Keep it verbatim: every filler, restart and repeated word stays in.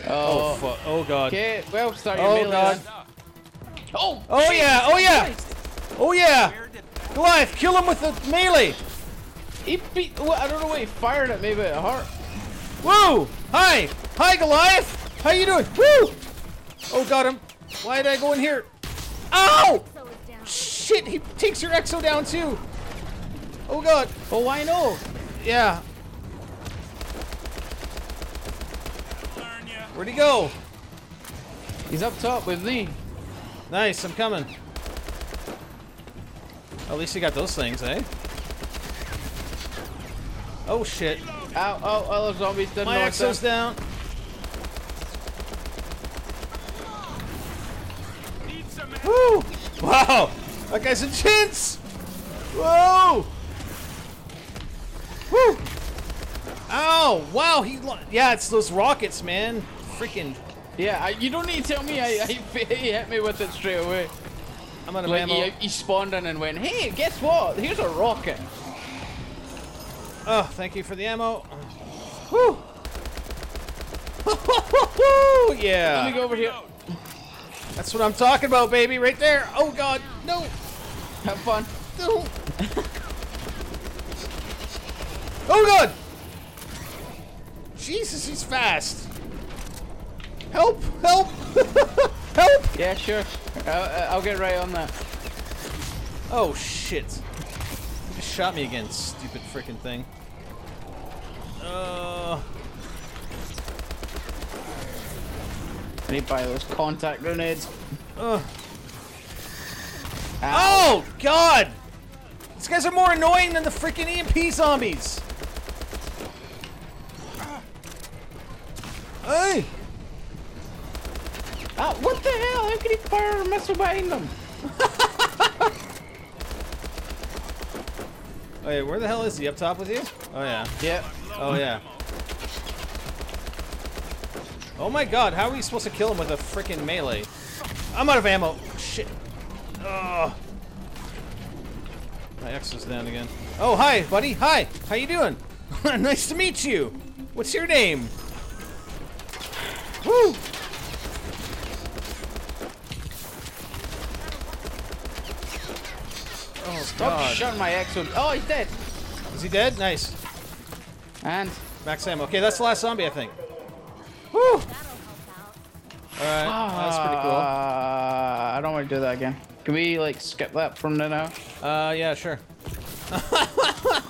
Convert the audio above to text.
Oh, Oh, fuck. Oh, God. okay. Well, start your Oh, melee God. then. Oh, Oh, yeah. Oh, yeah. Christ. Oh, yeah. Goliath, kill him with the melee. He beat. Well, I don't know what he fired at me, but it hurt. Woo! Hi! Hi, Goliath! How you doing? Woo! Oh, got him. Why did I go in here? Ow! Shit, he takes your Exo down too. Oh, God. Oh, why no? Yeah. Where'd he go? He's up top with me. Nice, I'm coming. At least you got those things, eh? Oh, shit. Ow, oh, other zombies didn't My know Exo's down. Woo! Wow! That guy's intense! Whoa! Woo! Ow! Wow, he... lo- Yeah, it's those rockets, man. Freaking... Yeah, I, you don't need to tell me. I, I, he hit me with it straight away. I'm out of Like, ammo. he, he spawned in and went, hey, guess what? Here's a rocket. Oh, thank you for the ammo. Woo! Yeah! Let me go over here. That's what I'm talking about, baby, right there. Oh, God. No. Have fun. No. Oh, God. Jesus, he's fast. Help. Help. Help. Yeah, sure. I'll, I'll get right on that. Oh, shit. He just shot me again, stupid freaking thing. Uh... I need to buy those contact grenades. Uh... Ow. Oh, God. These guys are more annoying than the freaking E M P zombies. Hey. Ah, what the hell? How can he fire a missile behind them? Wait, where the hell is he? Up top with you? Oh, yeah. Yeah. Oh, yeah. Oh, my God. How are we supposed to kill him with a freaking melee? I'm out of ammo. Shit. Ugh. My X is down again. Oh, hi, buddy. Hi. How you doing? Nice to meet you. What's your name? Woo! Oh, Stop God. shooting my Exo. Oh, he's dead. Is he dead? Nice. And Max ammo. Okay, that's the last zombie, I think. Woo! Alright, that's pretty cool. Uh, I don't want to do that again. Can we like skip that from now? Uh, yeah, sure.